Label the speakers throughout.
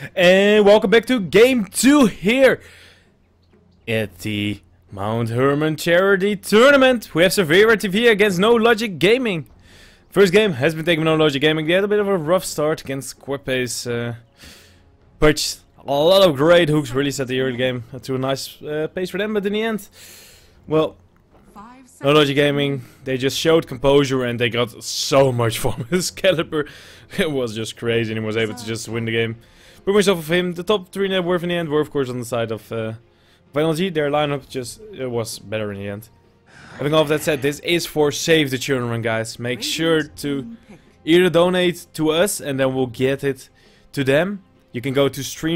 Speaker 1: And welcome back to Game 2 here at the Mount Herman Charity Tournament. We have Severa TV against No Logic Gaming. First game has been taken by No Logic Gaming. They had a bit of a rough start against Quapace, but a lot of great hooks really set the early game to a nice pace for them. But in the end, well, No Logic Gaming, they just showed composure and they got so much from Excalibur. It was just crazy and he was able to just win the game. Pretty much off of him. The top 3 net worth in the end were of course on the side of NLG. Their lineup just was better in the end. Having all of that said, this is for Save the Children, guys. Make sure to either donate to us and then we'll get it to them. You can go to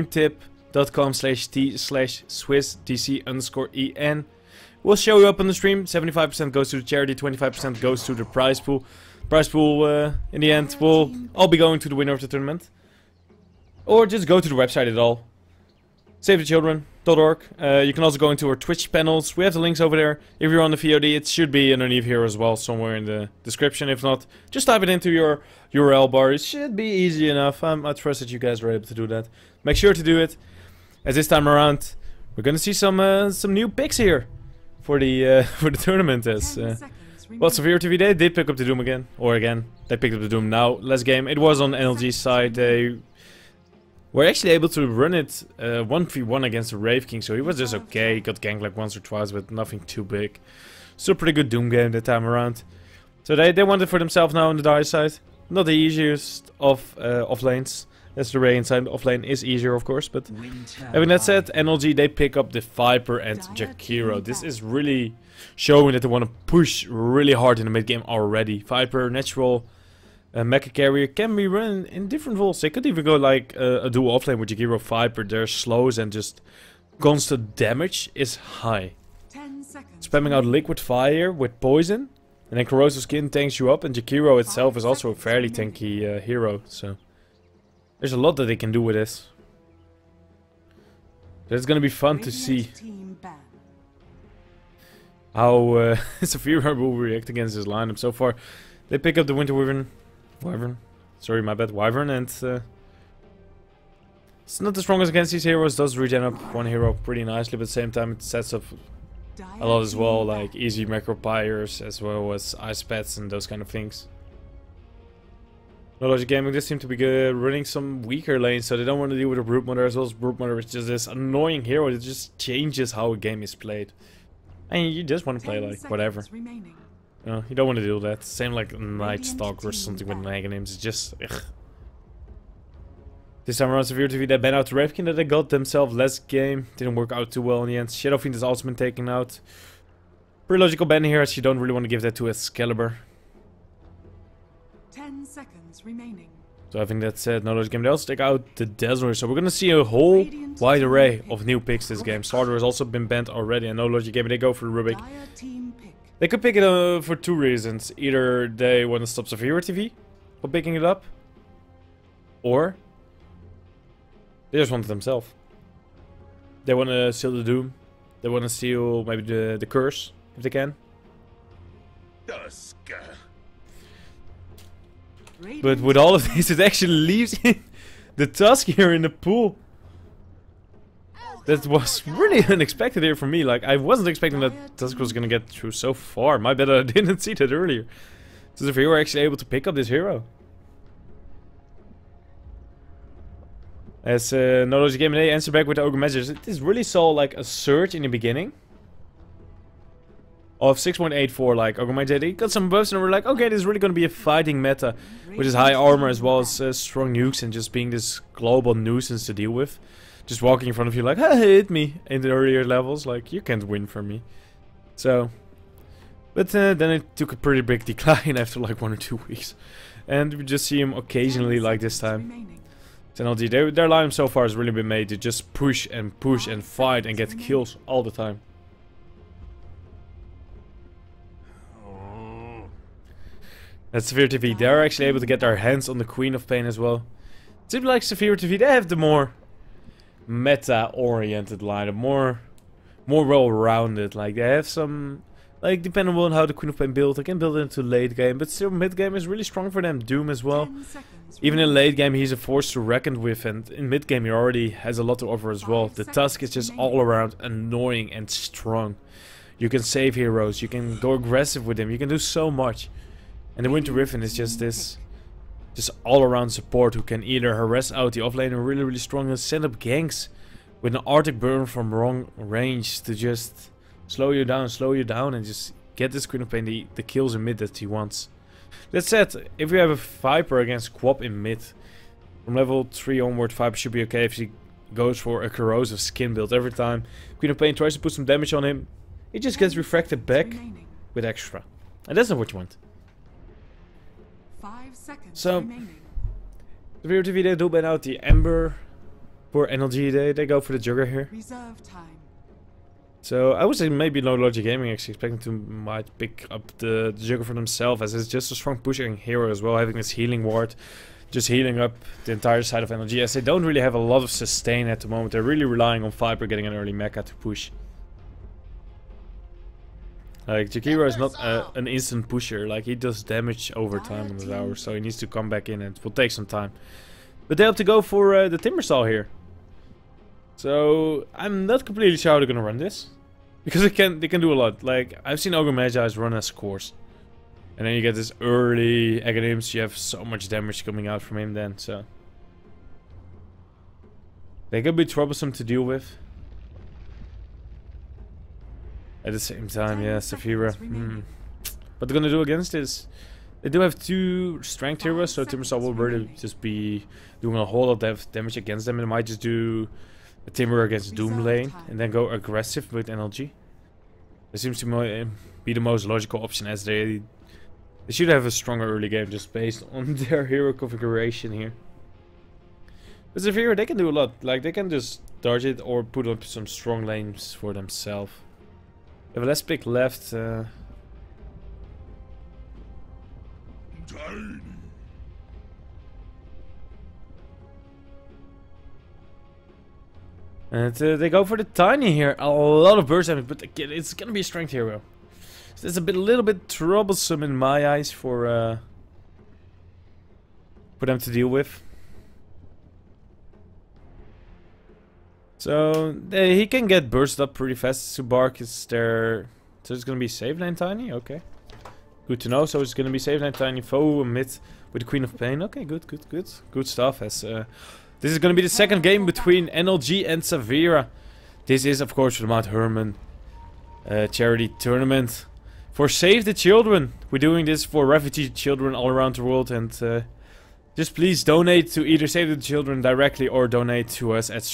Speaker 1: streamtip.com/t/SwissDC_EN. We'll show you up on the stream. 75% goes to the charity, 25% goes to the prize pool. Prize pool, in the end, will all be going to the winner of the tournament. Or just go to the website at all. SaveTheChildren.org. You can also go into our Twitch panels. We have the links over there. If you're on the VOD, it should be underneath here as well, somewhere in the description. If not, just type it into your URL bar. It should be easy enough. I trust that you guys are able to do that. Make sure to do it. As this time around, we're gonna see some new picks here for the tournament. As well, Severe TV, they did pick up the Doom again, they picked up the Doom now. Last game, it was on NLG's side. They were actually able to run it 1v1 against the Wraith King, so he was just okay. He got ganked like once or twice, but nothing too big. Still pretty good Doom game that time around. So they won it for themselves now on the Dire side. Not the easiest of lanes. That's the Ray inside. Offlane is easier, of course, but having that said, NLG, they pick up the Viper and Jakiro. This is really showing that they want to push really hard in the mid game already. Viper, natural mecha carrier can be run in different roles. They could even go like a dual offlane with Jakiro Viper. Their slows and just constant damage is high. Spamming out liquid fire with poison, and then corrosive skin tanks you up, and Jakiro itself is also a fairly tanky hero, so there's a lot that they can do with this. It's gonna be fun to see how Severe will react against this lineup. So far, they pick up the Winter Wyvern. Sorry, my bad, Wyvern, and it's not the strongest against these heroes. Does regen up one hero pretty nicely, but at the same time it sets up a lot as well, like easy macro pyres as well as ice pets and those kind of things. No Logic Gaming just seem to be running some weaker lanes, so they don't want to deal with a Brute Mother as well. As Brute Mother is just this annoying hero that just changes how a game is played. And you just want to play like whatever. You don't want to do that. Same like Night Stalker or something with Mega names. It's just ugh. This time around, Severe TV, they banned out the Wraith King that they got themselves last game. Didn't work out too well in the end. Shadow Fiend has also been taken out. Pretty logical ban here, as you don't really want to give that to Excalibur.
Speaker 2: 10 seconds remaining.
Speaker 1: So having that said, No Logic Gaming, they also take out the Dazzler. So we're gonna see a whole wide array of new picks this game. Starter has also been banned already, and No Logic Gaming, they go for the Rubik. They could pick it for two reasons. Either they want to stop Severe TV from picking it up, or they just want it themselves. They want to steal the Doom. They want to steal maybe the Curse, if they can. But with all of this, it actually leaves in the Tusk here in the pool. That was really unexpected here for me. Like, I wasn't expecting that Tusk was gonna get through so far. My bad, I didn't see that earlier. So if you were actually able to pick up this hero. As No Logic Gaming, they answer back with the Ogre Messengers. It is really saw like a surge in the beginning of 6.84, like Ogre Mage. They got some buffs and we're like, okay, this is really gonna be a fighting meta with his high armor as well as strong nukes and just being this global nuisance to deal with. Just walking in front of you like, hey, hit me in the earlier levels, like, you can't win from me. So, but then it took a pretty big decline after like 1 or 2 weeks. And we just see him occasionally like this time. NLG, their lineup so far has really been made to just push and fight and get kills all the time. At Severe TV, they're actually able to get their hands on the Queen of Pain as well. It seems like Severe TV, they have the more meta-oriented lineup, more well-rounded. Like, they have some Like, depending on how the Queen of Pain build, I can build it into late game, but still mid game is really strong for them. Doom as well. Even in late game, he's a force to reckon with, and in mid game, he already has a lot to offer as well. The Tusk is just all around annoying and strong. You can save heroes, you can go aggressive with him, you can do so much. And the Winter Riven is just this, just all around support who can either harass out the offlaner really strong and set up ganks with an Arctic Burn from wrong range to just slow you down, and just get this Queen of Pain the kills in mid that he wants. That said, if we have a Viper against Quap in mid, from level 3 onward, Viper should be okay if he goes for a corrosive skin build every time. Queen of Pain tries to put some damage on him, he just gets refracted back with extra. And that's not what you want.
Speaker 2: 5 seconds
Speaker 1: so,
Speaker 2: remaining.
Speaker 1: the Vero TV, they do ban out the Ember for NLG, they go for the Jugger here.
Speaker 2: Reserve time.
Speaker 1: So I would say maybe No Logic Gaming actually expecting to might pick up the Jugger for themselves, as it's just a strong pushing hero as well, having this healing ward, just healing up the entire side of NLG, as they don't really have a lot of sustain at the moment. They're really relying on Viper getting an early mecha to push. Like, Jakiro is not an instant pusher, like he does damage over time on the tower, so he needs to come back in and it will take some time. But they have to go for the Timbersaw here. So, I'm not completely sure how they're gonna run this. Because they can do a lot. Like, I've seen Ogre Magi's run as cores. And then you get this early Aghanims, you have so much damage coming out from him then, so. They could be troublesome to deal with. At the same time, yeah, Saphira. What they're gonna do against this? They do have 2 strength heroes, so Timbersaw will really just be doing a whole lot of damage against them. And it might just do a Timber against Doom lane and then go aggressive with NLG. It seems to be the most logical option, as they should have a stronger early game just based on their hero configuration here. But Saphira, they can do a lot. Like, they can just dodge it or put up some strong lanes for themselves. They have a last pick left. And they go for the Tiny here. A lot of burst damage, but again, it's gonna be a strength hero. So it's a little bit troublesome in my eyes for them to deal with. So he can get burst up pretty fast. Subark is there, so it's gonna be save lane Tiny. Okay, good to know. So it's gonna be save lane Tiny. Foe mid with the Queen of Pain. Okay, good stuff. As this is gonna be the second game between NLG and Saphira. This is of course for the Mount Herman charity tournament for Save the Children. We're doing this for refugee children all around the world, and just please donate to either Save the Children directly or donate to us at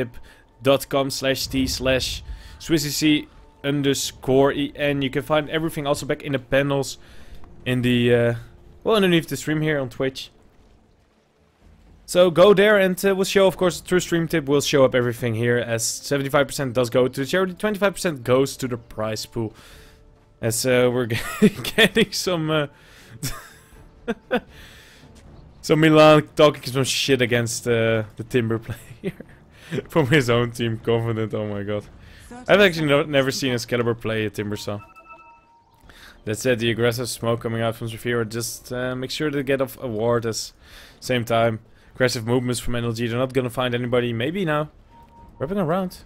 Speaker 1: streamtip.com/t/SwissEC_en. You can find everything also back in the panels in the well, underneath the stream here on Twitch. So go there and we'll show, of course, through Stream Tip, we'll show up everything here, as 75% does go to the charity, 25% goes to the prize pool. As we're getting some so Milan talking some shit against the Timber player from his own team, Confident. Oh my god. I've actually never seen Excalibur play a Timbersaw. That said, the aggressive smoke coming out from Saphira, just make sure to get off a ward at same time. Aggressive movements from NLG, they're not gonna find anybody. Maybe now. Wrapping around.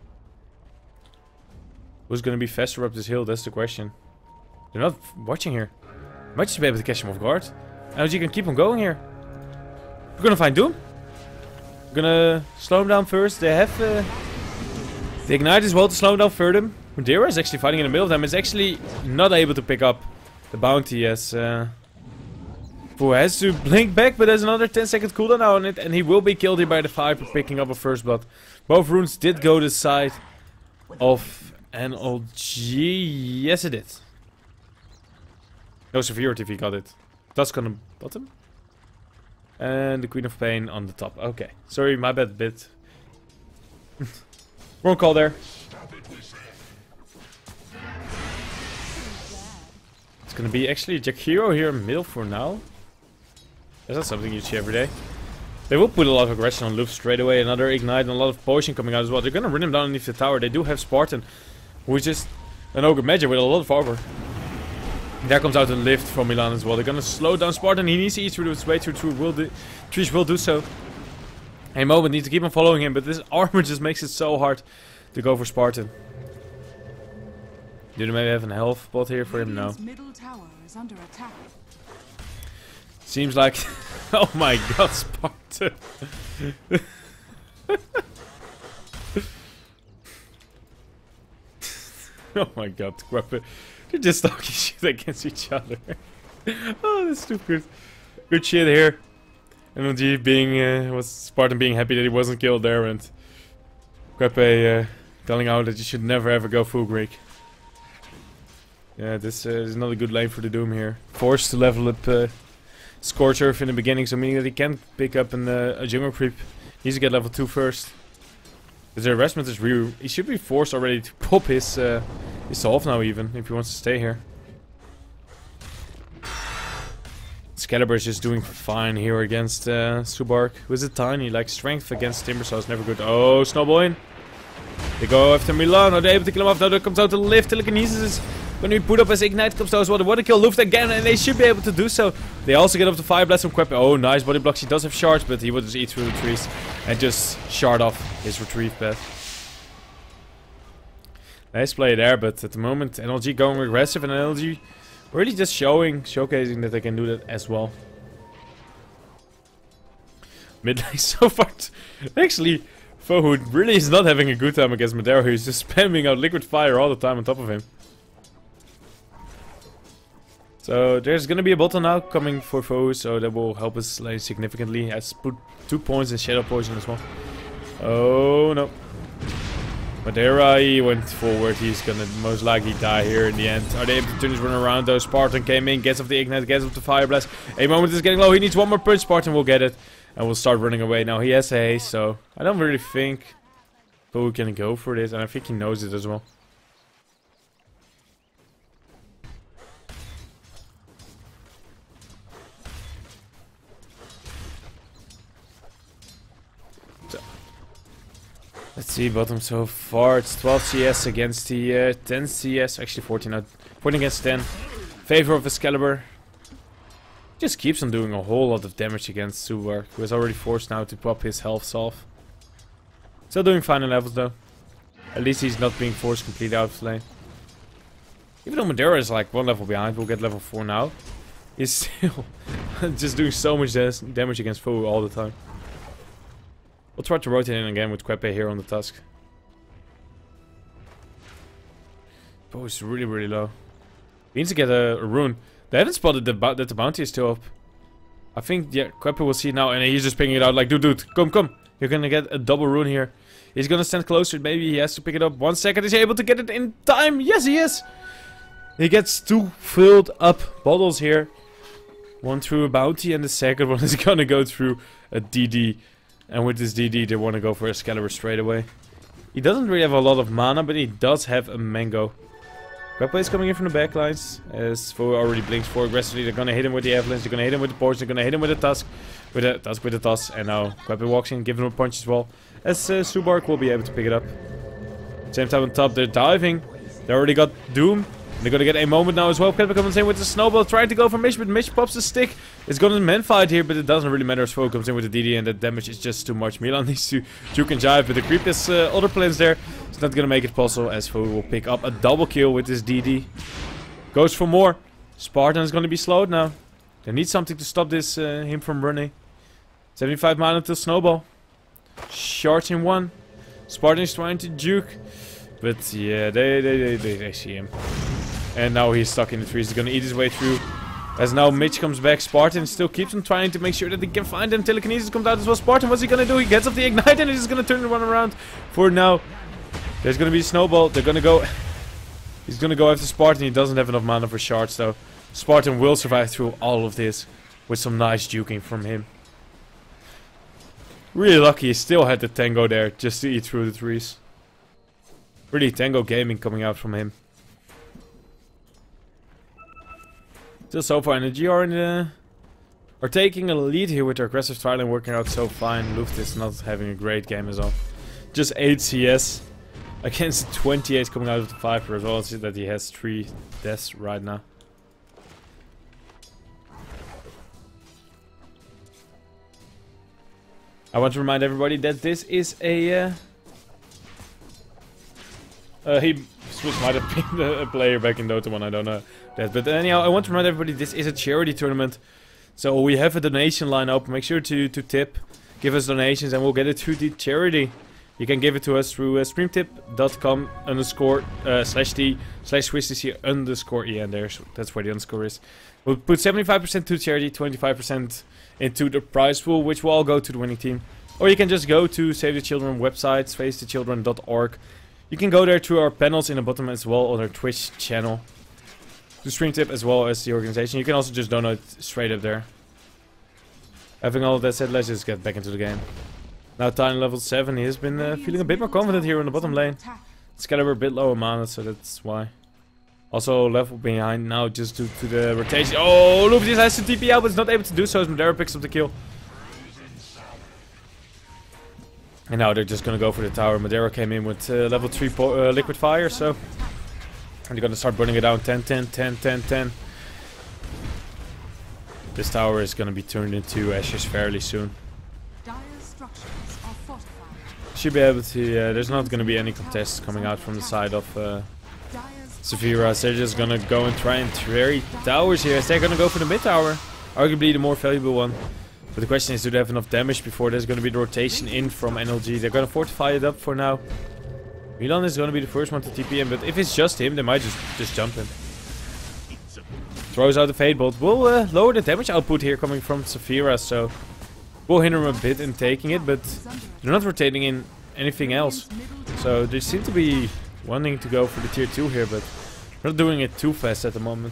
Speaker 1: Who's gonna be faster up this hill? That's the question. They're not watching here. Might just be able to catch him off guard. NLG can keep on going here. We're gonna find Doom. We're gonna slow him down first. They have the Ignite as well to slow him down further. Mudera is actually fighting in the middle of them. Is actually not able to pick up the bounty, as Fu has to blink back, but there's another 10-second cooldown on it, and he will be killed here by the Viper picking up a first blood. Both runes did go to the side of NLG. Yes, it did. No Saphira if he got it. Dusk on the bottom. And the Queen of Pain on the top. Okay. Sorry, my bad bit. Wrong call there. It's gonna be actually Jakiro here in middle for now. That's not something you see every day. They will put a lot of aggression on Luft straight away. Another Ignite and a lot of potion coming out as well. They're gonna run him down underneath the tower. They do have Spartan, who is just An Ogre Magic with a lot of armor. There comes out a lift from Milan as well. They're gonna slow down Spartan. He needs to eat through his way through. Trees will do so. A moment needs to keep on following him, but this armor just makes it so hard to go for Spartan. Do they maybe have a health bot here for him? No.
Speaker 2: Middle tower is under attack.
Speaker 1: Seems like... oh my god, Spartan. Oh my god, Quappe. They're just talking shit against each other. Oh, that's too good. Good shit here. NLG being, was Spartan being happy that he wasn't killed there, and Quappe telling out that you should never ever go full Greek. Yeah, this is not a good lane for the Doom here. Forced to level up Scorch Earth in the beginning, so meaning that he can pick up a jungle creep. He needs to get level 2 first. Because the harassment is real. He should be forced already to pop his solve now even, if he wants to stay here. Excalibur is just doing fine here against Subark, who is a tiny, like strength against Timber, so it's never good. Oh, Snowball in. They go after Milan. Are they able to kill him off? Now there comes out the lift. Telekinesis is going to be put up as Ignite comes down as well. They want to kill Luft again, and they should be able to do so. They also get up to Fire Blast from Quappe. Oh, nice body blocks. He does have shards, but he will just eat through the trees and just shard off his retrieve path. Nice play there, but at the moment, NLG going aggressive, and NLG really just showcasing that they can do that as well. Mid lane so far. Actually, Fohu really is not having a good time against Madero, who's just spamming out Liquid Fire all the time on top of him. So there's gonna be a bottle now coming for Fohu, so that will help us lane significantly. Has put 2 points in Shadow Poison as well. Oh no. Madera, he went forward. He's gonna most likely die here in the end. Are they able to turn his run around though? Spartan came in, gets off the Ignite, gets off the Fire Blast. A moment is getting low. He needs one more punch. Spartan will get it. And we'll start running away. Now he has a haste, so I don't really think Fohu can go for this. And I think he knows it as well. Let's see, bottom so far. It's 12 CS against the 10 CS. Actually 14 against 10. Favor of Excalibur. Just keeps on doing a whole lot of damage against Subark, who is already forced now to pop his health off. Still doing fine in levels though. At least he's not being forced completely out of the lane. Even though Madera is like 1 level behind, we'll get level 4 now. He's still just doing so much damage against Fohu all the time. We'll try to rotate in again with Quappe here on the Tusk. Fohu is really, really low. He needs to get a rune. They haven't spotted that the bounty is still up. I think, yeah, Quappe will see it now, and he's just picking it out like, dude, come. You're gonna get a double rune here. He's gonna stand closer, maybe he has to pick it up. 1 second, is he able to get it in time? Yes, he is! He gets 2 filled up bottles here. One through a bounty, and the second one is gonna go through a DD. And with this DD, they want to go for Excalibur straight away. He doesn't really have a lot of mana, but he does have a Mango. Quappe is coming in from the backlines, as Fohu already blinks for aggressively. They're gonna hit him with the Avalanche, they're gonna hit him with the Poison, they're gonna hit him with the Tusk. With the Toss, and now Quappe walks in, giving him a punch as well. As Subark will be able to pick it up. Same time on top, they're diving. They already got Doom. They're gonna get a moment now as well. Quappe comes in with the Snowball, trying to go for Mitch, but Mitch pops the stick. It's gonna man fight here, but it doesn't really matter as Fohu comes in with the DD, and the damage is just too much. Milan needs to juke and jive, but the creep is other plans there. It's not gonna make it possible, as Fohu will pick up a double kill with this DD. Goes for more. Spartan is gonna be slowed now. They need something to stop this him from running. 75 mana until Snowball. Shards in 1. Spartan is trying to juke, but yeah, they see him. And now he's stuck in the trees. He's gonna eat his way through. As now Mitch comes back, Spartan still keeps on trying to make sure that he can find him. Telekinesis comes out as well. Spartan, what's he gonna do? He gets off the Ignite and he's just gonna turn the run around. For now, there's gonna be a Snowball. They're gonna go... He's gonna go after Spartan. He doesn't have enough mana for shards though. Spartan will survive through all of this with some nice juking from him. Really lucky he still had the Tango there just to eat through the trees. Really Tango gaming coming out from him. Still so far, and the GR are taking a lead here with their aggressive trial and working out so fine. Luft is not having a great game as well. Just 8 CS. against 28 coming out of the Viper as well. It's just that he has 3 deaths right now. I want to remind everybody that this is a... he might have been a player back in Dota 1, I don't know that. But anyhow, I want to remind everybody this is a charity tournament. So we have a donation line open. Make sure to tip, give us donations, and we'll get it to the charity. You can give it to us through streamtip.com/t/swissdc_en there. So that's where the underscore is. We'll put 75% to charity, 25% into the prize pool, which will all go to the winning team. Or you can just go to Save the Children website, savethechildren.org. You can go there to our panels in the bottom as well on our Twitch channel. To StreamTip as well as the organization. You can also just donate straight up there. Having all of that said, let's just get back into the game. Now Tiny level 7, he has been feeling a bit more confident here in the bottom lane. Excalibur a bit lower mana, so that's why. Also level behind now just due to the rotation. Oh, Lucius has to TP out, but is not able to do so as Madara picks up the kill. And now they're just gonna go for the tower. Madara came in with level 3 liquid fire, so... And they're gonna start burning it down. 10, 10, 10, 10, 10. This tower is gonna be turned into ashes fairly soon. Should be able to... there's not gonna be any contests coming out from the side of... Severa, so they're just gonna go and try and trade towers here. As they're gonna go for the mid tower, arguably the more valuable one. But the question is, do they have enough damage before there's gonna be the rotation in from NLG? They're gonna fortify it up for now. Milan is gonna be the first one to TP in, but if it's just him, they might just jump him. Throws out the Fade Bolt. Will lower the damage output here coming from Severa, so we'll hinder him a bit in taking it, but they're not rotating in anything else. So they seem to be wanting to go for the tier 2 here, but not doing it too fast at the moment.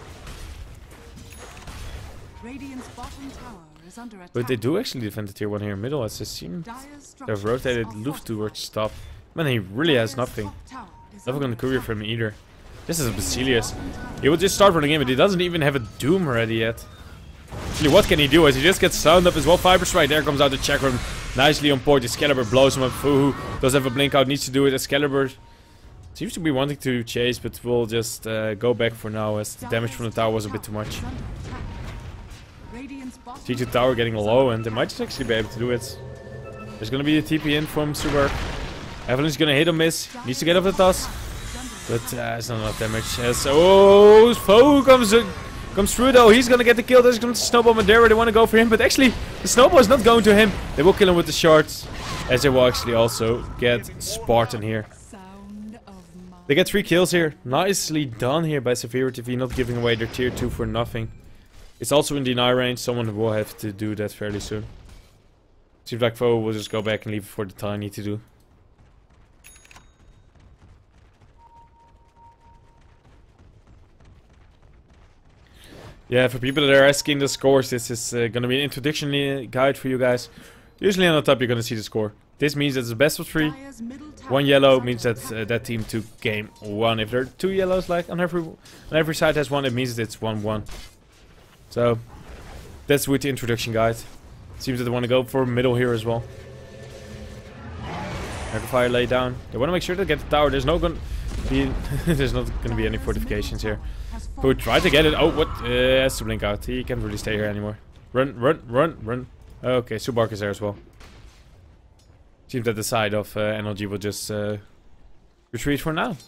Speaker 1: But they do actually defend the tier 1 here in middle, as they seem to have rotated Luf towards top. Man, he really has nothing. Never gonna courier from him either. This is a Basilius. He will just start running in, but he doesn't even have a Doom ready yet. Actually, what can he do? As he just gets sound up as well. Fiber Strike, there comes out the Chakram. Nicely on point. Excalibur blows him up. Fuhu does have a blink out, needs to do it. Excalibur seems to be wanting to chase, but we'll just go back for now as the damage from the tower was a bit too much. T2 tower getting low, and they might just actually be able to do it. There's gonna be a TP in from Sugar. Avalanche is gonna hit or miss. Needs to get off the toss, but it's not enough damage. As Foe comes through though. He's gonna get the kill. There's gonna snowball Madara. They want to go for him, but actually the snowball is not going to him. They will kill him with the shards, as they will actually also get Spartan here. They get 3 kills here. Nicely done here by Severa TV, not giving away their tier 2 for nothing. It's also in deny range. Someone will have to do that fairly soon. Seems like Foe will just go back and leave it for the Tiny to do. Yeah, for people that are asking the scores, this is going to be an introduction guide for you guys. Usually on the top you're going to see the score. This means that it's a best of 3. 1 yellow means that that team took game 1. If there are 2 yellows, like on every side has 1, it means that it's 1-1. So that's with the introduction guide. Seems that they want to go for middle here as well. Fire lay down. They want to make sure they get the tower. There's not going to be any fortifications here. Who try to get it? Oh, what? Has to blink out. He can't really stay here anymore. Run, run, run, run. Okay, Subark is there as well. Seems that the side of NLG will just retreat for now.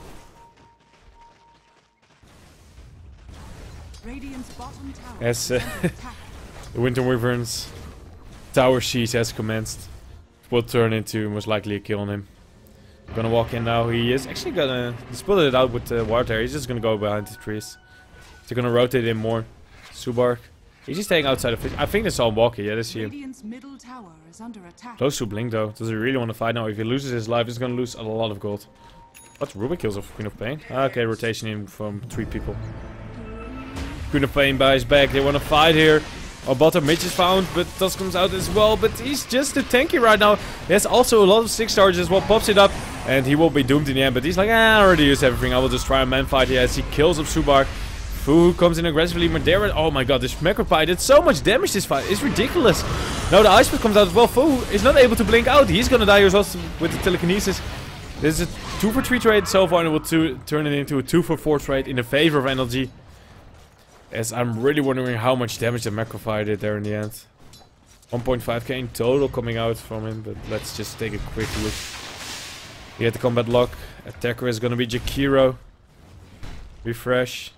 Speaker 1: As the Winter Wyvern's tower siege has commenced, will turn into most likely a kill on him. Gonna walk in now. He is actually gonna split it out with the water. He's just gonna go behind the trees. They're gonna rotate in more. Subark. He's just staying outside of it. I think they saw him walking. Yeah, they see him. Close to blink though. Does he really want to fight now? If he loses his life, he's gonna lose a lot of gold. What? Rubik kills off Queen of Pain. Okay, rotation in from 3 people. Queen of Pain buys back. They want to fight here. Oh, bottom Mitch is found, but Tusk comes out as well. But he's just too tanky right now. He has also a lot of 6 charges as well. Pops it up, and he will be doomed in the end. But he's like, I already used everything. I will just try a man fight here as he kills up Subark. Fu comes in aggressively. Madara. Oh my god, this Macropie did so much damage this fight. It's ridiculous. Now the Ice Spit comes out as well. Fu is not able to blink out. He's gonna die as well with the telekinesis. This is a 2 for 3 trade so far, and it will turn it into a 2 for 4 trade in the favor of NLG. As I'm really wondering how much damage the Macrofire did there in the end. 1.5k in total coming out from him, but let's just take a quick look. He had the combat lock. Attacker is gonna be Jakiro. Refresh.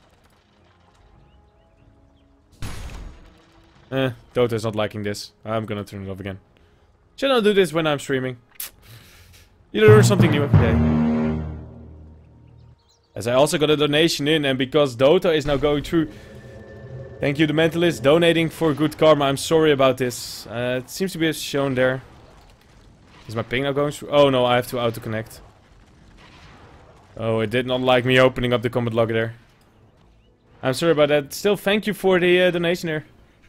Speaker 1: Dota's not liking this. I'm gonna turn it off again. Should not do this when I'm streaming. You learn something new every day. As I also got a donation in, and because Dota is now going through... Thank you, The Mentalist, donating for good karma. I'm sorry about this. It seems to be shown there. Is my ping now going through? Oh no, I have to auto-connect. Oh, it did not like me opening up the combat log there. I'm sorry about that. Still, thank you for the donation here.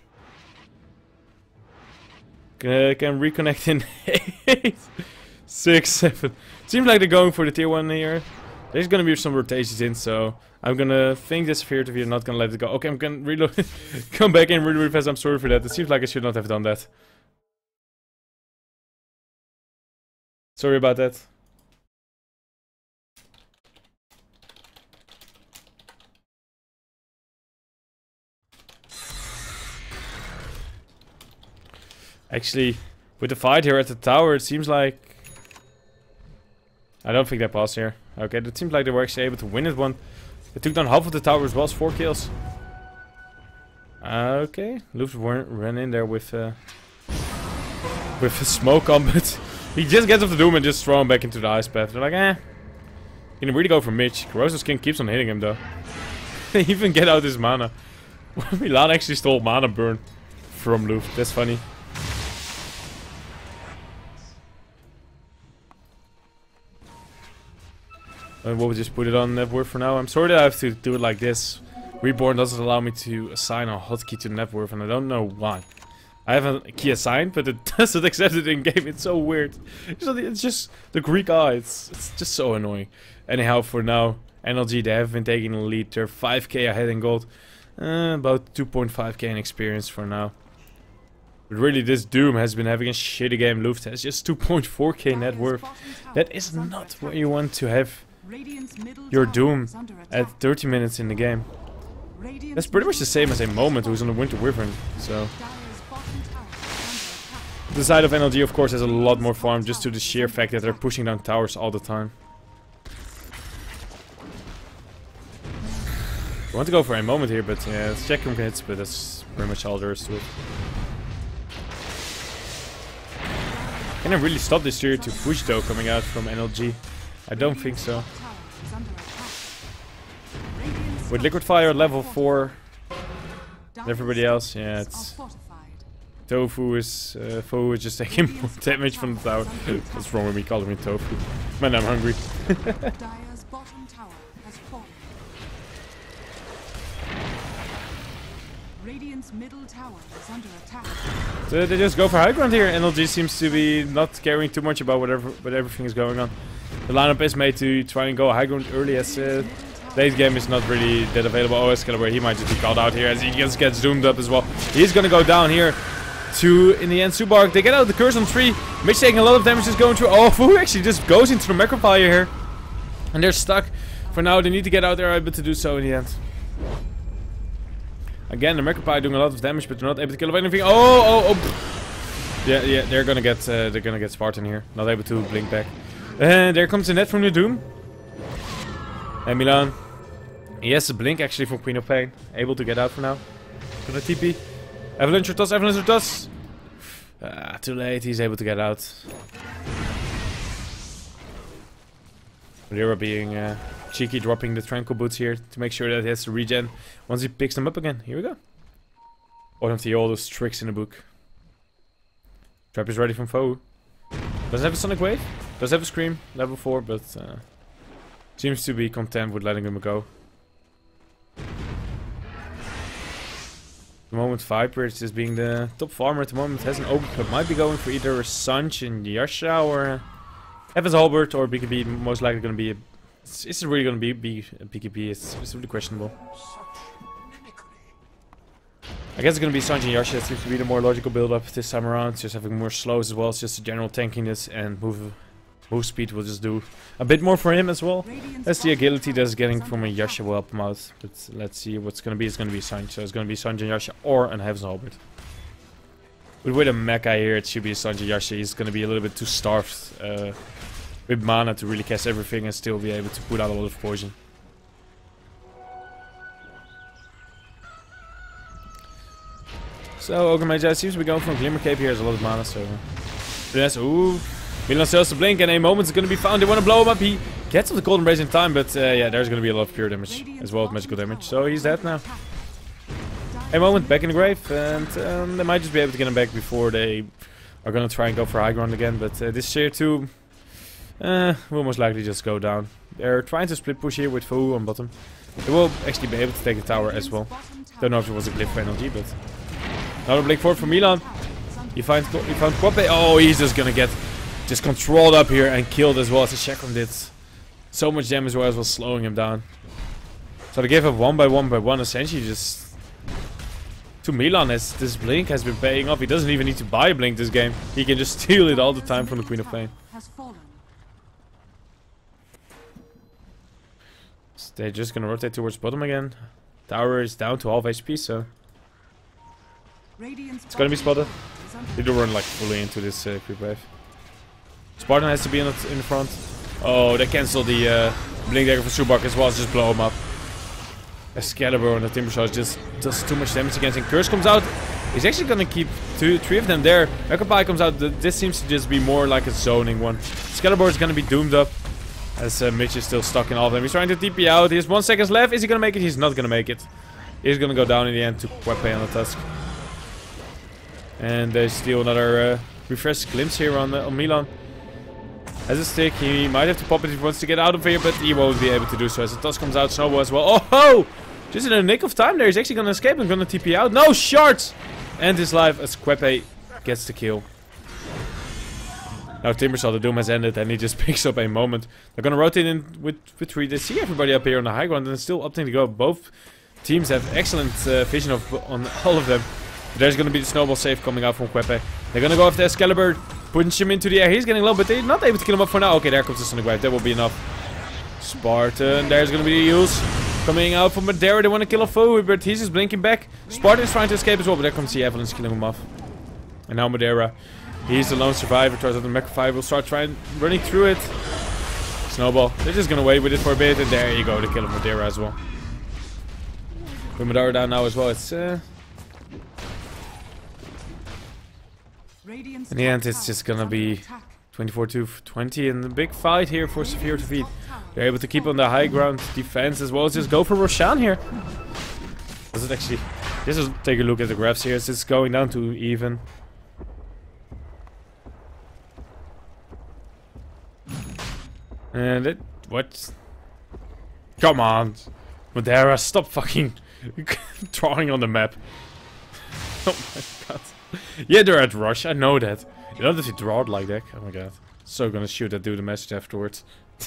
Speaker 1: Can reconnect in 8, 6, 7. Seems like they're going for the tier 1 here. There's gonna be some rotations in, so I'm gonna think this fear to be not gonna let it go. Okay, I'm gonna reload. Come back in really fast. I'm sorry for that. It seems like I should not have done that. Sorry about that. Actually, with the fight here at the tower, it seems like... I don't think they paused here. Okay, it seems like they were actually able to win it one. They took down half of the tower as well, 4 kills. Okay, Luft ran in there with a smoke on, but he just gets off the Doom and just throw him back into the ice path. They're like, eh. He can really go for Mitch. Corrosion's King keeps on hitting him though. They even get out his mana. Milan actually stole mana burn from Luft. That's funny. And we'll just put it on net worth for now. I'm sorry that I have to do it like this. Reborn doesn't allow me to assign a hotkey to net worth, and I don't know why. I have a key assigned, but it doesn't accept it in game. It's so weird. It's just the Greek eye. It's just so annoying. Anyhow, for now, NLG, they have been taking the lead. They're 5k ahead in gold. About 2.5k in experience for now. But really, this Doom has been having a shitty game. Luft has just 2.4k net worth. That is not where you want to have your Doom at 30 minutes in the game. That's pretty much the same as a Moment who's on the Winter Wyvern, so... The side of NLG, of course, has a lot more farm just to the sheer fact that they're pushing down towers all the time. I want to go for a Moment here, but yeah, it's check room hits, but that's pretty much all there is to it. Can I really stop this tier to push though coming out from NLG? I don't think so. With Liquid Fire level 4, and everybody else, yeah, it's... Tofu is... Foe is just taking more damage from the tower. What's wrong with me calling me Tofu? Man, I'm hungry. So they just go for high ground here. NLG seems to be not caring too much about what everything is going on. The lineup is made to try and go high ground early as late game is not really that available. Oh, Excalibur, he might just be called out here as he just gets zoomed up as well. He's gonna go down here to, in the end, Subark. They get out the curse on 3. Mitch taking a lot of damage, just going through. Oh, Fu actually just goes into the Macrofire here. And they're stuck. For now, they need to get out there, able to do so in the end. Again, the Macrofire doing a lot of damage, but they're not able to kill anything. Oh! Yeah, they're gonna get Spartan here. Not able to blink back. And there comes the net from the Doom. And Milan. He has a blink actually from Queen of Pain. Able to get out for now. Gonna TP. Avalanche or toss, Avalanche or toss. Too late, he's able to get out. Lira being cheeky, dropping the Tranquil Boots here to make sure that he has to regen once he picks them up again. Here we go. One of the oldest tricks in the book. Trap is ready from Foe. Doesn't have a Sonic Wave. Does have a Scream, level 4, but seems to be content with letting him go. The moment Viper is just being the top farmer at the moment. Has an open club. Might be going for either Sanch and Yasha or Evans Halbert or BKB. Most likely going to be a... Is it really going to be a BKB? It's really questionable. I guess it's going to be Sanch and Yasha. It seems to be the more logical build up this time around. Just having more slows as well. It's just a general tankiness and Move speed will just do a bit more for him as well. As the agility that's getting from a Yasha will help him out. But let's see what's gonna be. It's gonna be Sanj. So it's gonna be Sanj and Yasha or an Heaven's Halberd. But with a mecha here, it should be Sanj and Yasha. He's gonna be a little bit too starved with mana to really cast everything and still be able to put out a lot of poison. So Ogre Magi seems to be going for a Glimmer Cape here. Has a lot of mana, so yes. Ooh. Milan sells the blink and a moment is going to be found. They want to blow him up. He gets off the Golden Rays in time, but yeah, there's going to be a lot of pure damage as well as magical damage. So he's dead now. A moment back in the grave, and they might just be able to get him back before they are going to try and go for high ground again. But this tier 2 will most likely just go down. They're trying to split push here with Fu on bottom. They will actually be able to take the tower as well. Don't know if it was a glyph for NLG, but another blink forward from Milan. He found Quappe. Oh, he's just going to get just controlled up here and killed as well as the Chakram did. So much damage while as well slowing him down. So they gave up one by one essentially just to Milan as this blink has been paying off. He doesn't even need to buy a blink this game. He can just steal it all the time from the Queen of Flame. So they're just gonna rotate towards bottom again. Tower is down to half HP, so it's gonna be spotted. They do run like fully into this creep wave. Spartan has to be in the front. Oh, they cancel the blink dagger for Subak as well as just blow him up. Excalibur and the Timbersaw just does too much damage against him. Curse comes out. He's actually gonna keep three of them there. Occupy comes out. This seems to just be more like a zoning one. Excalibur is gonna be doomed up as Mitch is still stuck in all of them. He's trying to TP out. He has 1 second left. Is he gonna make it? He's not gonna make it. He's gonna go down in the end to Quappe on the Tusk. And they steal another refresh glimpse here on Milan. Has a stick, he might have to pop it if he wants to get out of here, but he won't be able to do so as the Tusk comes out. Snowball as well. Oh ho! Just in the nick of time there, he's actually gonna escape and gonna TP out. No, shards! End his life as Quappe gets the kill. Now Timbersaw, the doom has ended and he just picks up a moment. They're gonna rotate in with 3. They see everybody up here on the high ground and it's still opting to go. Both teams have excellent vision on all of them. But there's gonna be the snowball save coming out from Quappe. They're gonna go after Excalibur. Punch him into the air. He's getting low, but they're not able to kill him up for now. Okay, there comes the Sonic Wave. That will be enough. Spartan. There's going to be the use coming out from Madeira. They want to kill a foe, but he's just blinking back. Spartan is trying to escape as well, but there comes the Avalanche killing him off. And now Madeira. He's the lone survivor. Tries out the Mecca will start running through it. Snowball. They're just going to wait with it for a bit, and there you go. They kill Madeira as well. With Madeira down now as well. It's in the end, it's just gonna be 24-20 in the big fight here for Severe to feed. They're able to keep on the high ground defense as well as just go for Roshan here. Does it actually? Just take a look at the graphs here. It's going down to even. And what? Come on, Madeira, stop fucking drawing on the map. Oh my god. Yeah, they're at rush, I know that. You don't have to draw it like that. Oh my god. So gonna shoot that dude a message afterwards.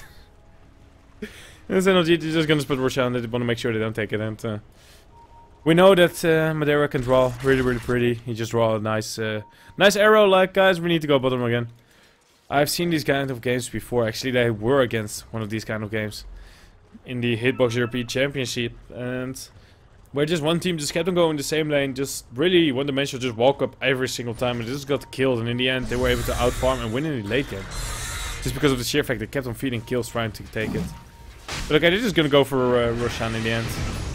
Speaker 1: And then they're just gonna split Roshan. They want to make sure they don't take it. And we know that Madeira can draw really pretty. He just draw a nice arrow. Like, guys, we need to go bottom again. I've seen these kind of games before. Actually, they were against one of these kind of games in the Hitbox European Championship, and where just one team just kept on going the same lane, just really one dimensional, just walk up every single time and just got killed, and in the end they were able to outfarm and win in the late game. Just because of the sheer fact they kept on feeding kills trying to take it. But okay, they're just gonna go for Roshan in the end.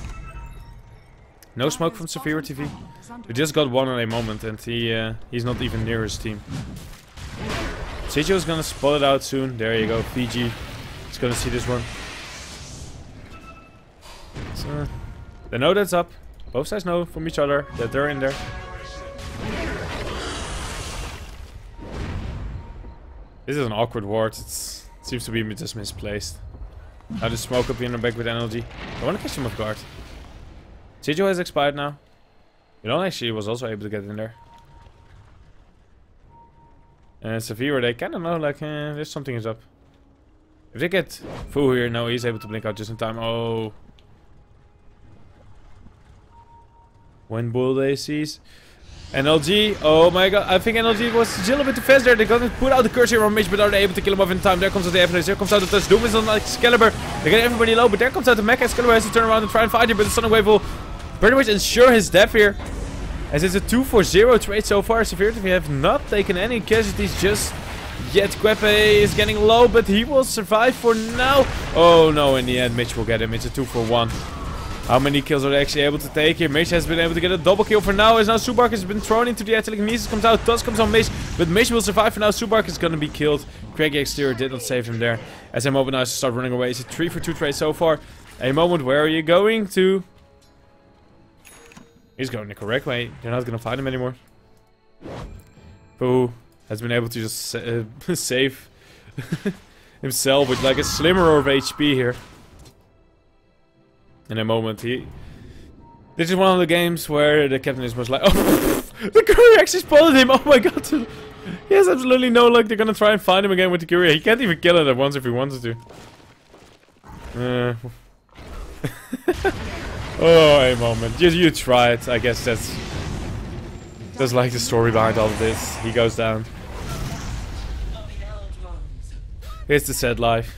Speaker 1: No smoke from Severe TV. We just got one on a moment and he's not even near his team. Seijo is gonna spot it out soon. There you go, Fiji. He's gonna see this one. So, they know that's up. Both sides know from each other that they're in there. This is an awkward ward. It seems to be just misplaced. Now the smoke up in the back with NLG. I want to catch him off guard. Seijo has expired now. Milan actually was also able to get in there. And Severe, they kind of know like there's something is up. If they get Fu here, no, he's able to blink out just in time. Oh. When Bull they sees. NLG, oh my god, I think NLG was still a bit too fast there. They're gonna put out the curse here on Mitch, but are they able to kill him off in time? There comes out the Avalanche, there comes out the touch. Doom is on Excalibur. They get everybody low, but there comes out the Mecha. Excalibur has to turn around and try and fight here, but the Sonic Wave will pretty much ensure his death here. As it's a 2-for-0 trade so far. Severe, we have not taken any casualties just yet. Quepe is getting low, but he will survive for now. Oh no, in the end, Mitch will get him. It's a 2-for-1. How many kills are they actually able to take here? Mitch has been able to get a double kill for now. As now Subark has been thrown into the telekinesis. Comes out. Tusk comes on Mitch. But Mitch will survive for now. Subark is going to be killed. Craigie Exterior did not save him there. As a moment now to start running away. It's a 3-for-2 trade so far. A moment. Where are you going to? He's going the correct way. They're not going to fight him anymore. Pooh has been able to just save himself with like a slimmer of HP here. In a moment, this is one of the games where the captain is most like, oh, the courier actually spotted him. Oh my god, he has absolutely no luck. They're gonna try and find him again with the courier. He can't even kill it at once if he wanted to. Oh, a moment. You tried. I guess that's like the story behind all of this. He goes down. It's the sad life.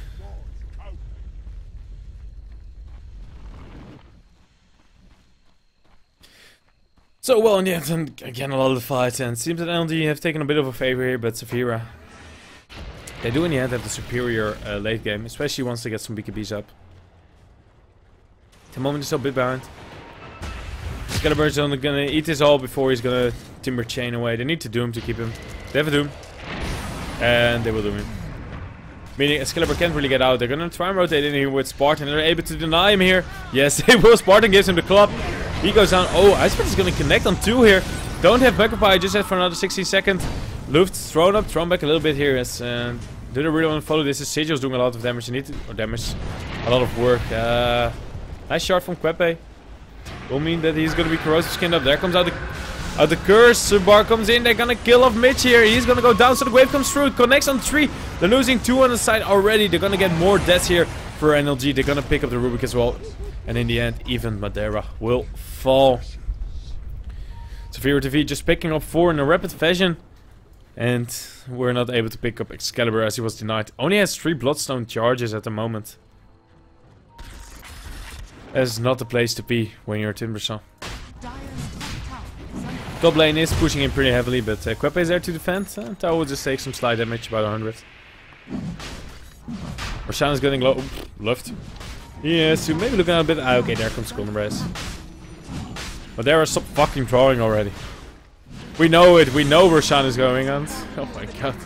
Speaker 1: So well, in the end, again a lot of the fights, and it seems that NLG have taken a bit of a favor here, but Severa, they do in the end have the superior late game, especially once they get some BKBs up. At the moment they're still a bit behind. Excalibur is only gonna eat this all before he's gonna Timber Chain away. They need to Doom to keep him. They have a Doom. And they will Doom him. Meaning Excalibur can't really get out. They're gonna try and rotate in here with Spartan, and they're able to deny him here. Yes, they will. Spartan gives him the club. He goes down. Oh, Iceman is going to connect on 2 here. Don't have Magpie, just have for another 60 seconds. Luft thrown up, thrown back a little bit here. As, do they really want to follow this? Sigil's doing a lot of damage. You need to, or damage, a lot of work. Nice shot from Quepe. Will mean that he's going to be corrosive skinned up. There comes out the curse. Subar comes in. They're going to kill off Mitch here. He's going to go down. So the wave comes through. It connects on 3. They're losing 2 on the side already. They're going to get more deaths here for NLG. They're going to pick up the Rubik as well. And in the end, even Madeira will fall. Severe TV just picking up 4 in a rapid fashion. And we're not able to pick up Excalibur as he was denied. Only has 3 Bloodstone charges at the moment. That's not the place to be when you're Timbersaw. Top lane is pushing in pretty heavily, but Quepe is there to defend. Tower will just take some slight damage, about 100. Roshan is getting low. Left. Yeah, so maybe looking a bit. Ah, okay, there comes Golden Brace. But there are some fucking drawing already. We know it. We know Roshan is going on. Oh my god.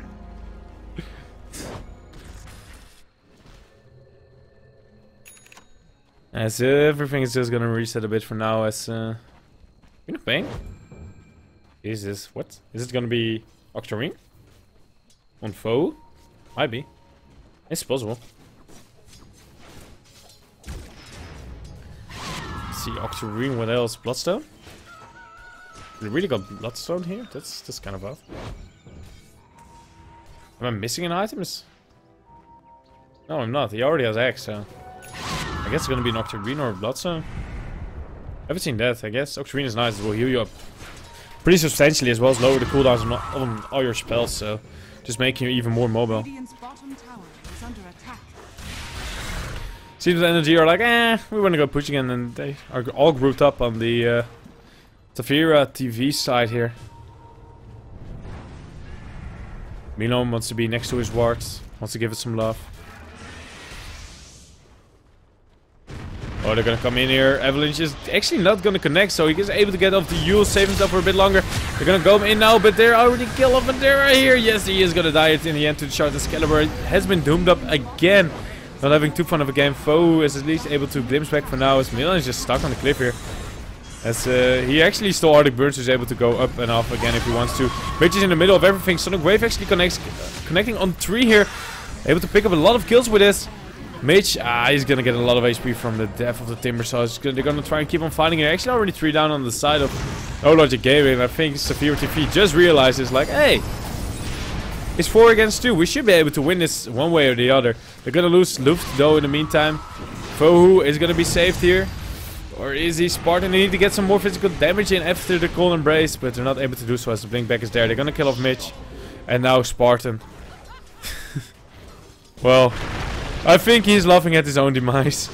Speaker 1: As everything is just gonna reset a bit for now. As you're not paying. Jesus, what? Is it gonna be Octarine? On foe? Might be. It's possible. See Octarine, what else? Bloodstone? We really got Bloodstone here? That's kind of odd. Am I missing an item? No, I'm not. He already has X, so I guess it's gonna be an Octarine or a Bloodstone. I haven't seen that, I guess. Octarine is nice, it will heal you up pretty substantially as well as lower the cooldowns on all your spells, so just making you even more mobile. Seems the energy are like, we want to go push again, and they are all grouped up on the Tavira TV side here. Milan wants to be next to his ward, wants to give it some love. Oh, they're gonna come in here. Avalanche is actually not gonna connect, so he is able to get off the Yule, save himself for a bit longer. They're gonna go in now, but they're already killed off Madeira here. Yes, he is gonna die in the end to the shard. Excalibur has been doomed up again. Not having too fun of a game. Foe is at least able to glimpse back for now, as Milan is just stuck on the cliff here. As he actually stole Arctic Burns, who's able to go up and off again if he wants to. Mitch is in the middle of everything. Sonic Wave actually connecting on 3 here. Able to pick up a lot of kills with this. Mitch, he's gonna get a lot of HP from the death of the Timber, so they're gonna try and keep on fighting it. Actually already 3 down on the side of No Logic Gaming, and I think Severe TV just realizes like, hey, it's 4 against 2. We should be able to win this one way or the other. They're gonna lose Luft though in the meantime. Fohu is gonna be saved here. Or is he Spartan? They need to get some more physical damage in after the Cold Embrace, but they're not able to do so as the Blink back is there. They're gonna kill off Mitch. And now Spartan. Well, I think he's laughing at his own demise.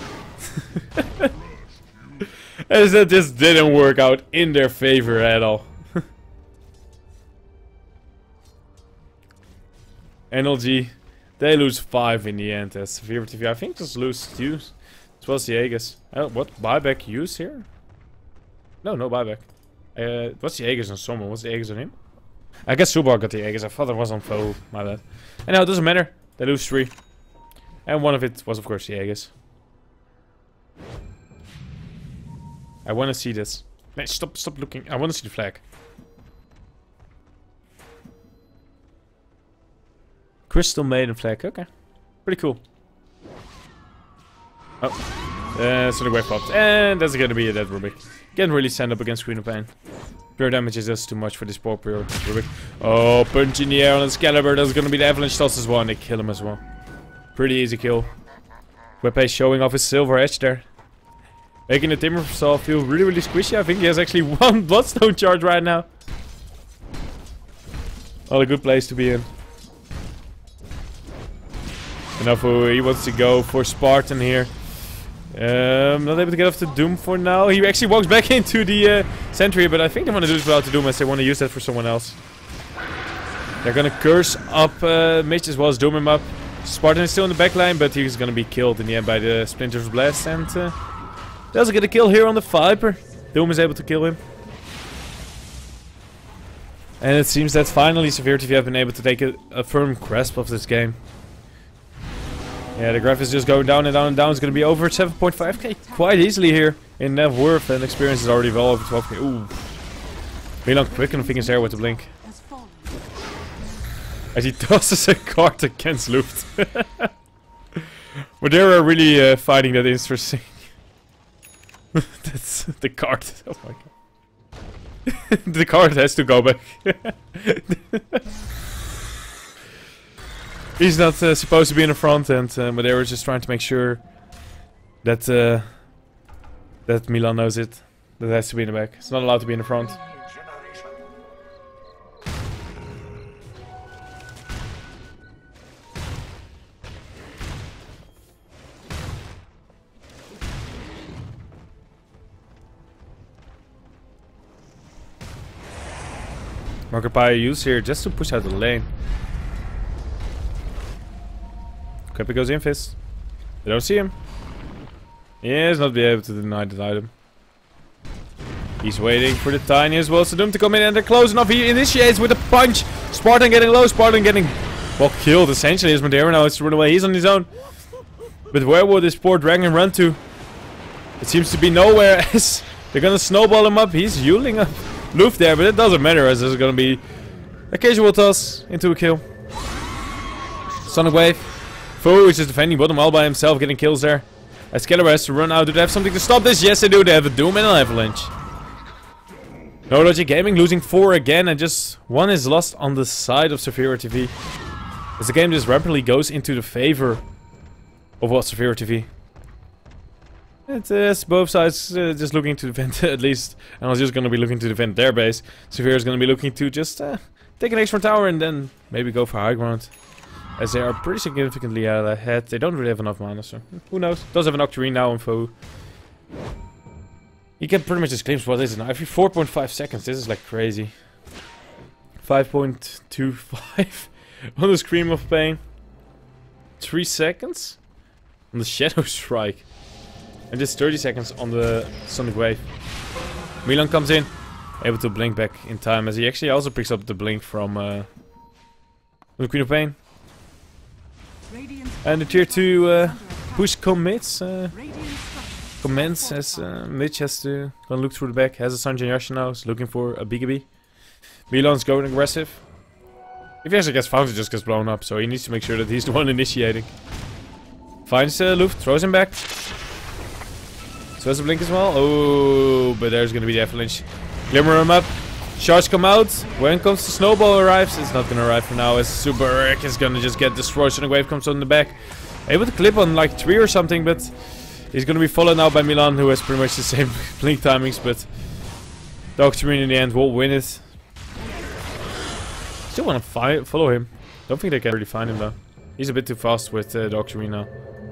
Speaker 1: As that just didn't work out in their favor at all. NLG, they lose 5 in the end as Severe TV. I think just lose 2. As well as the Aegis. What buyback use here? No buyback. What's the Aegis on someone? What's the Aegis on him? I guess Subar got the Aegis. I thought it was on Foe. My bad. And now it doesn't matter. They lose 3. And one of it was of course the Aegis. I want to see this. Man, stop looking. I want to see the flag. Crystal Maiden flag. Okay. Pretty cool. Oh. So the wave popped. And that's gonna be a dead Rubik. Can't really stand up against Queen of Pain. Pure damage is just too much for this poor pure Rubik. Oh, punch in the air on Excalibur. That's gonna be the Avalanche toss as well. And they kill him as well. Pretty easy kill. Wepe showing off his silver edge there. Making the Timbersaw feel really squishy. I think he has actually 1 Bloodstone charge right now. Not a good place to be in. Enough. He wants to go for Spartan here. Not able to get off the Doom for now. He actually walks back into the Sentry, but I think they want to do this without the Doom as they want to use that for someone else. They're gonna curse up Mitch as well as Doom him up. Spartan is still in the backline, but he's gonna be killed in the end by the Splinter's Blast, and doesn't get a kill here on the Viper. Doom is able to kill him. And it seems that finally Severe TV have been able to take a firm grasp of this game. Yeah, the graph is just going down and down and down. It's going to be over 7.5k quite easily here in net worth, and experience is already well over 12k. Ooh. Milan quicken fingers there with the blink. As he tosses a card against Luft. But they are really finding that interesting. That's the card. Oh my god. The card has to go back. He's not supposed to be in the front end, but they were just trying to make sure that that Milan knows it. That it has to be in the back. It's not allowed to be in the front. Markiplier use here just to push out the lane. Creepy goes in fist. They don't see him. He is not be able to deny that item. He's waiting for the Tiny as well. So Doom to come in and they're close enough. He initiates with a punch. Spartan getting low. Spartan getting well killed essentially as Madeira now has to run away. He's on his own. But where will this poor dragon run to? It seems to be nowhere as they're gonna snowball him up. He's yuling up Luft there, but it doesn't matter as there's gonna be a casual toss into a kill. Sonic Wave. Foe is just defending bottom all by himself, getting kills there. Excalibur has to run out. Do they have something to stop this? Yes, they do. They have a Doom and an Avalanche. No Logic Gaming losing 4 again, and just 1 is lost on the side of Severe TV. As the game just rapidly goes into the favor of what Severe TV. It is both sides just looking to defend at least. And I was just going to be looking to defend their base. Severe is going to be looking to just take an extra tower and then maybe go for high ground. As they are pretty significantly ahead. They don't really have enough mana, so who knows. Does have an Octarine now on Foe. You can pretty much just claim what is it now? Every 4.5 seconds. This is like crazy. 5.25 on the Scream of Pain. 3 seconds on the Shadow Strike. And just 30 seconds on the Sonic Wave. Milan comes in. Able to blink back in time as he actually also picks up the blink from the Queen of Pain. And the tier 2 push commence as Mitch has to go look through the back. Has a Sanjay Yasha now, is looking for a BKB. Milan's going aggressive. If he actually gets found, he just gets blown up, so he needs to make sure that he's the one initiating. Finds Luft, throws him back. So has a blink as well. Oh, but there's gonna be the Avalanche. Glimmer him up. Shards come out. When comes the Snowball arrives, it's not gonna arrive for now as Super Eric is gonna just get destroyed. Sonic Wave comes on the back. Able to clip on like 3 or something, but He's gonna be followed now by Milan, who has pretty much the same blink timings, but Doctrine in the end will win it. Still want to follow him. Don't think they can really find him though. He's a bit too fast with Doctrine now.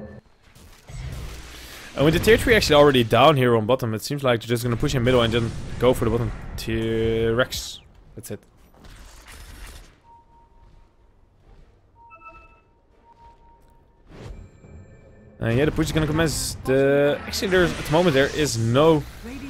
Speaker 1: And with the tier 3 actually already down here on bottom, it seems like they're just gonna push him middle and then go for the bottom tier Rex. That's it. Yeah, the push is gonna commence. Actually, there's at the moment there is no.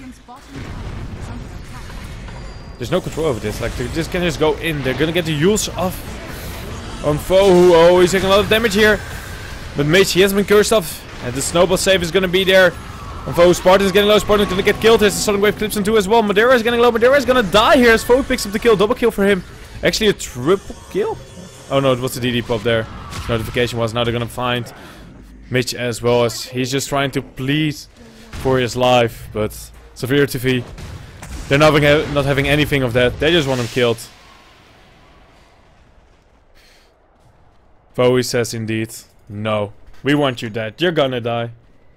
Speaker 1: There's no control over this. Like they just can just go in. They're gonna get the use off on Foe, who he's taking a lot of damage here. But Mitch, he has been cursed off, and the snowball save is gonna be there. On Foe, Spartan is getting low. Spartan is gonna get killed. As the Sonic Wave clips him too as well. Madeira is getting low. Madeira is gonna die here as Foe picks up the kill. Double kill for him. Actually, a triple kill. Oh no, it was the DD pop there. Notification was now they're gonna find Mitch as well, as he's just trying to plead for his life, but Severe TV, they're not having anything of that. They just want him killed. Foe says indeed, no, we want you dead. You're gonna die.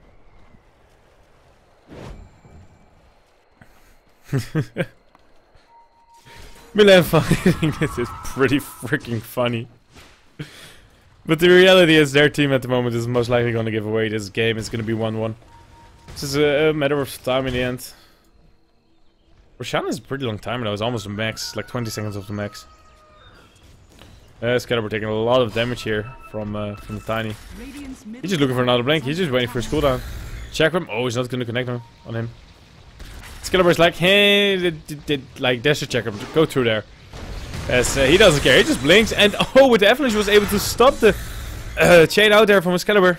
Speaker 1: Milan fighting this is pretty freaking funny. But the reality is their team at the moment is most likely going to give away this game. It's going to be 1-1. This is a matter of time in the end. Roshan is a pretty long timer though. It's almost the max. Like 20 seconds of the max. Excalibur taking a lot of damage here from the Tiny. He's just looking for another blink. He's just waiting for his cooldown. Chakram. Oh, he's not going to connect on him. Excalibur's like, hey, like, there's a Chakram. Go through there. As he doesn't care, he just blinks, and oh, with the avalanche he was able to stop the chain out there from Excalibur.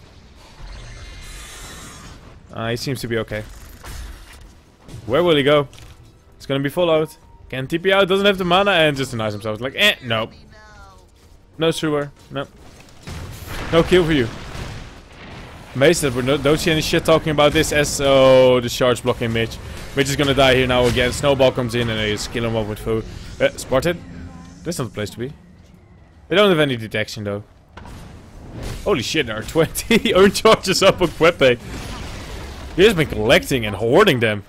Speaker 1: He seems to be okay. Where will he go? It's gonna be followed. Can TP out, doesn't have the mana, and just denies himself. Like, no. No Sewer, no. No kill for you. Amazed that we don't see any shit talking about this as, oh, the charge blocking Mitch. Mitch is gonna die here now again. Snowball comes in and they just kill him off with food. Spartan? That's not the place to be. They don't have any detection though. Holy shit, there are 20 earn charges up on Quepe. He has been collecting and hoarding them.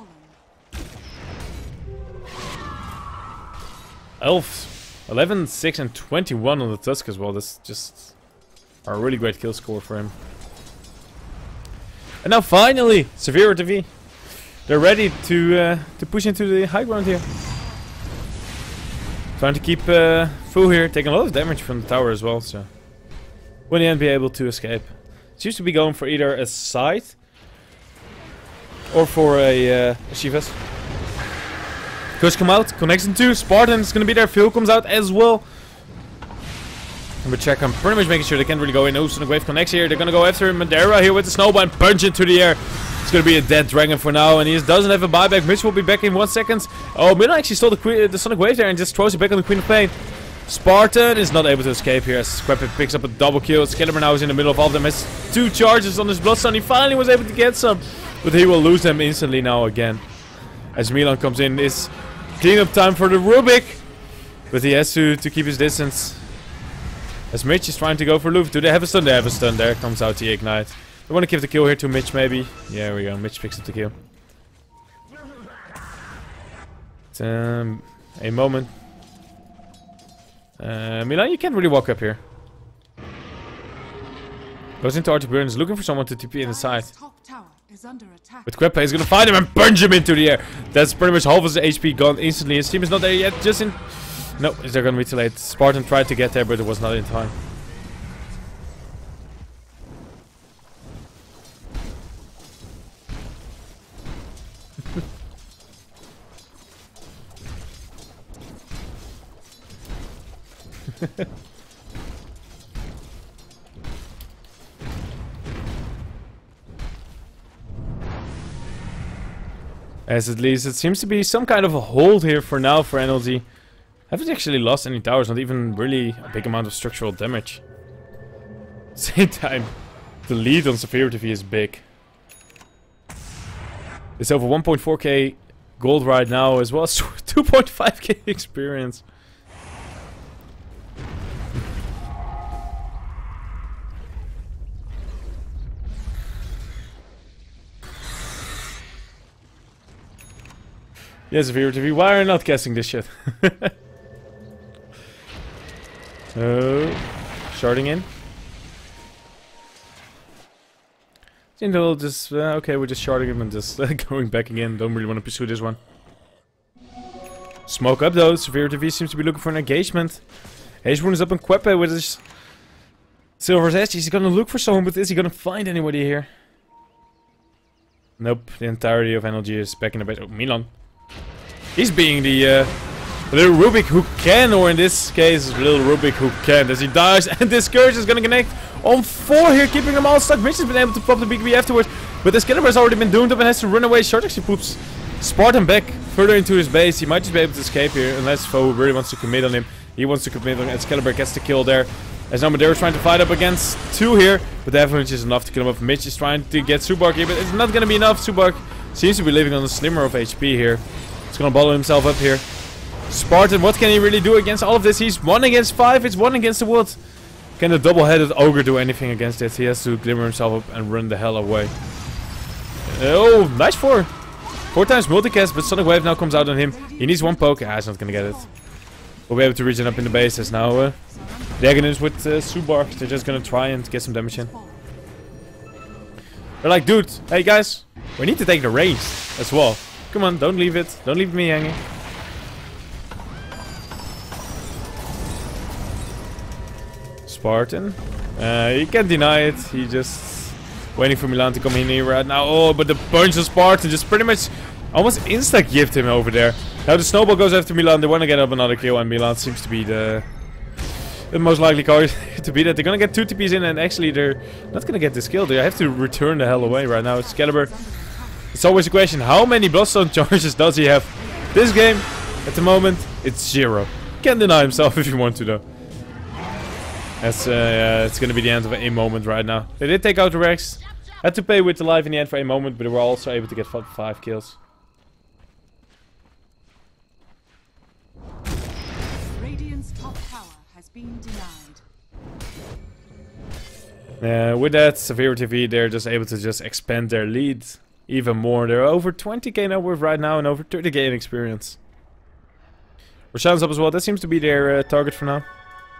Speaker 1: Elf, 11, 6 and 21 on the Tusk as well. That's just a really great kill score for him. And now finally, Severe TV. They're ready to push into the high ground here. Trying to keep Fu here, taking a lot of damage from the tower as well, so will in the end be able to escape. Seems to be going for either a side or for a Shivas. Kush come out, connects into Spartan is gonna be there. Phil comes out as well. But check, I'm pretty much making sure they can't really go in. Oh, Sonic Wave connects here. They're gonna go after Madeira here with the snowball and punch into the air. It's gonna be a dead dragon for now, and he doesn't have a buyback. Mitch will be back in 1 second. Oh, Milan actually stole the Sonic Wave there and just throws it back on the Queen of Pain. Spartan is not able to escape here as Squepit picks up a double kill. Excalibur now is in the middle of all of them. Has 2 charges on his Bloodstone. He finally was able to get some, but he will lose them instantly now again. As Milan comes in, it's cleanup time for the Rubik, but he has to keep his distance. As Mitch is trying to go for Luv. Do they have a stun? They have a stun. There comes out the Ignite. I want to give the kill here to Mitch, maybe. Yeah, there we go. Mitch picks up the kill. It's, a moment. Milan, you can't really walk up here. Goes into Arctic Burns, looking for someone to TP in the side. But Quepe is gonna find him and punch him into the air. That's pretty much half of his HP gone instantly. His team is not there yet. Just in. No, they're gonna be too late. Spartan tried to get there, but it was not in time. As at least it seems to be some kind of a hold here for now for NLG. Haven't actually lost any towers, not even really a big amount of structural damage. Same time, the lead on Severe TV is big. It's over 1.4k gold right now as well as 2.5k experience. Yes, Severe TV, why are you not guessing this shit? Sharding in. Seems they'll just, okay, we're just sharding him and just going back again. Don't really want to pursue this one. Smoke up though, Severe TV seems to be looking for an engagement. Hazewound is up on Queppe with his Silver's Edge. He's gonna look for someone, but is he gonna find anybody here? Nope, the entirety of NLG is back in the base. Oh, Milan. He's being the little Rubik who can, or in this case, little Rubik who can't, as he dies, and this Scourge is gonna connect on 4 here, keeping them all stuck. Mitch has been able to pop the BKB afterwards, but this Excalibur has already been doomed up and has to run away. Short actually poops Spartan back further into his base. He might just be able to escape here, unless Foe really wants to commit on him. He wants to commit on Excalibur, gets the kill there. As Nomadero is trying to fight up against 2 here, but the avalanche is enough to kill him off. Mitch is trying to get Subark here, but it's not gonna be enough. Subark seems to be living on a slimmer of HP here. He's gonna bottle himself up here. Spartan, what can he really do against all of this? He's 1 against 5, it's 1 against the wood. Can the double-headed ogre do anything against this? He has to glimmer himself up and run the hell away. Oh, nice 4 times multicast, but Sonic Wave now comes out on him. He needs 1 poke. Ah, he's not gonna get it. We'll be able to regen up in the base as now the Aghanim's with Subark. They're just gonna try and get some damage in. They're like, dude, hey guys, we need to take the range as well. Come on, don't leave it. Don't leave me hanging. Spartan. He can't deny it. He just waiting for Milan to come in here right now. Oh, but the punch of Spartan just pretty much almost insta-gift him over there. Now the snowball goes after Milan. They want to get up another kill, and Milan seems to be the most likely card to be that. They're gonna get 2 TPs in, and actually they're not gonna get this kill. They have to return the hell away right now. Excalibur. It's always a question, how many Bloodstone charges does he have? This game, at the moment, it's 0. Can't deny himself if you want to though. That's it's gonna be the end of a moment right now. They did take out the Rex. Had to pay with the life in the end for a moment, but they were also able to get 5 kills.
Speaker 2: Radiant's top tower has been
Speaker 1: denied. With that, Severe TV, they're just able to just expand their lead even more. They're over 20k net worth right now and over 30k in experience. Roshan's up as well. That seems to be their target for now.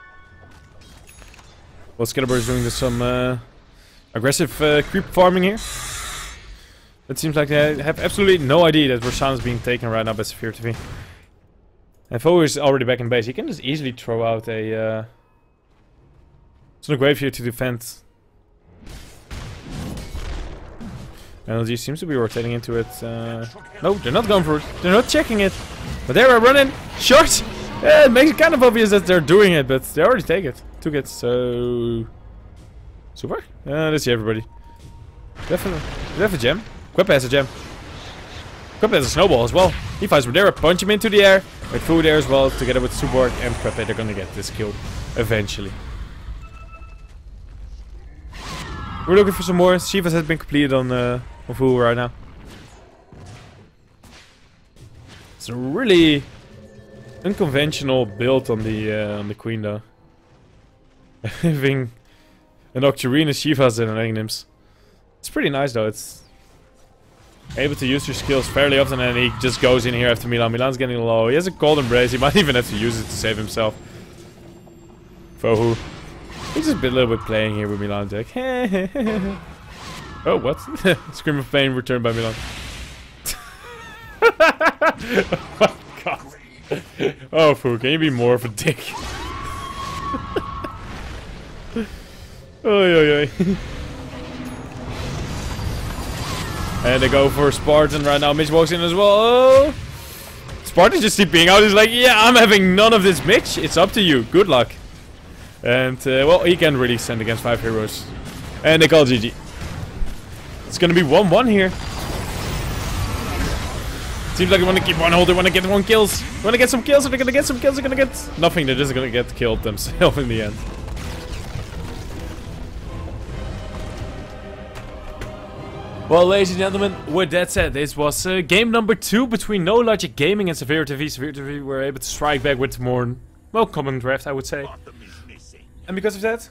Speaker 1: Well, Excalibur is doing some aggressive creep farming here. It seems like they have absolutely no idea that Roshan is being taken right now by Severe TV. And Foe is already back in base. He can just easily throw out a Sonic Wave here to defend. NLG seems to be rotating into it. No, they're not going for it. They're not checking it. But they are running. Short! Yeah, it makes it kind of obvious that they're doing it, but they already took it, so... Super? Let's see everybody. Definitely. Do they have a gem? Queppe has a gem. Queppe has a snowball as well. He fights Rodera, punch him into the air. With food there as well, together with Subark and Queppe, they're gonna get this kill eventually. We're looking for some more. Shivas has been completed on Fu right now. It's a really unconventional build on the Queen though. Having an Octarine, Shivas and an Aghanims. It's pretty nice though. It's able to use your skills fairly often, and he just goes in here after Milan. Milan's getting low. He has a Cold Embrace. He might even have to use it to save himself. Fohu. He's just a little bit playing here with Milan deck. Oh, what? Scream of Pain returned by Milan. Oh my god. Oh, Fu, can you be more of a dick? Oy, oy, oy. And they go for Spartan right now. Mitch walks in as well. Oh! Spartan just TPing out. He's like, yeah, I'm having none of this, Mitch. It's up to you. Good luck. And, well, he can really stand against 5 heroes. And they call GG. It's gonna be 1-1 here. Seems like they want to keep one hold. They want to get 1 kills. They want to get some kills. Are they gonna get some kills? They're gonna get nothing. They're just gonna get killed themselves in the end. Well, ladies and gentlemen, with that said, this was game number 2 between No Logic Gaming and Severe TV. Severe TV were able to strike back with more, well, common draft, I would say. And because of that,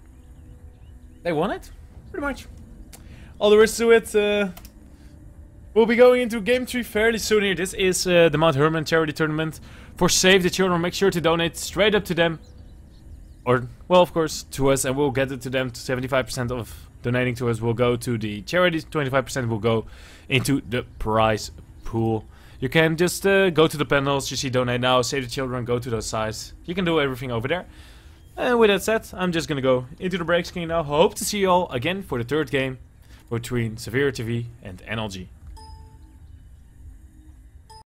Speaker 1: they won it, pretty much. All there is to it, We'll be going into Game 3 fairly soon here. This is the Mount Herman charity tournament for Save the Children. Make sure to donate straight up to them. Or, well, of course, to us, and we'll get it to them. 75% of donating to us will go to the charity, 25% will go into the prize pool. You can just go to the panels, you see Donate Now, Save the Children, go to those sites. You can do everything over there. And with that said, I'm just gonna go into the break screen now. Hope to see you all again for the third game between Severe TV and NLG.